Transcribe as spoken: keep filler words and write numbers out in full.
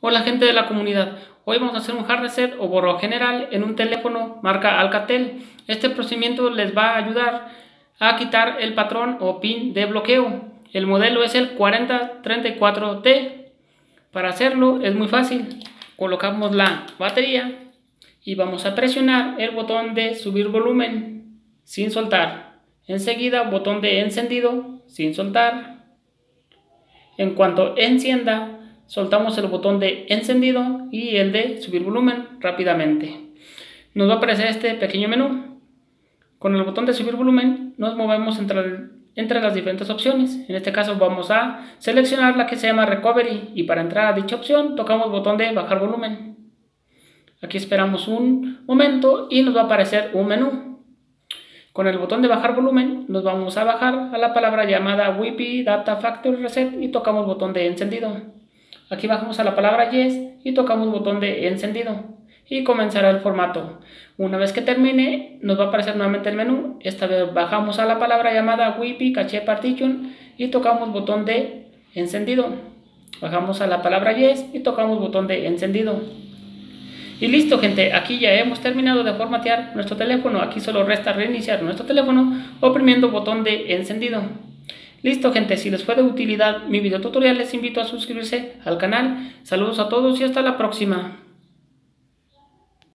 Hola gente de la comunidad, hoy vamos a hacer un hard reset o borrado general en un teléfono marca Alcatel. Este procedimiento les va a ayudar a quitar el patrón o pin de bloqueo. El modelo es el cuarenta treinta y cuatro T. Para hacerlo es muy fácil, colocamos la batería y vamos a presionar el botón de subir volumen sin soltar. Enseguida botón de encendido sin soltar. En cuanto encienda, soltamos el botón de encendido y el de subir volumen rápidamente. Nos va a aparecer este pequeño menú. Con el botón de subir volumen nos movemos entre, entre las diferentes opciones. En este caso vamos a seleccionar la que se llama Recovery y para entrar a dicha opción tocamos el botón de bajar volumen. Aquí esperamos un momento y nos va a aparecer un menú. Con el botón de bajar volumen nos vamos a bajar a la palabra llamada Wi-Fi Data Factory Reset y tocamos el botón de encendido. Aquí bajamos a la palabra Yes y tocamos el botón de encendido y comenzará el formato. Una vez que termine nos va a aparecer nuevamente el menú. Esta vez bajamos a la palabra llamada Wi-Fi Cache Partition y tocamos el botón de encendido. Bajamos a la palabra Yes y tocamos el botón de encendido. Y listo gente, aquí ya hemos terminado de formatear nuestro teléfono. Aquí solo resta reiniciar nuestro teléfono oprimiendo el botón de encendido. Listo gente, si les fue de utilidad mi video tutorial les invito a suscribirse al canal. Saludos a todos y hasta la próxima.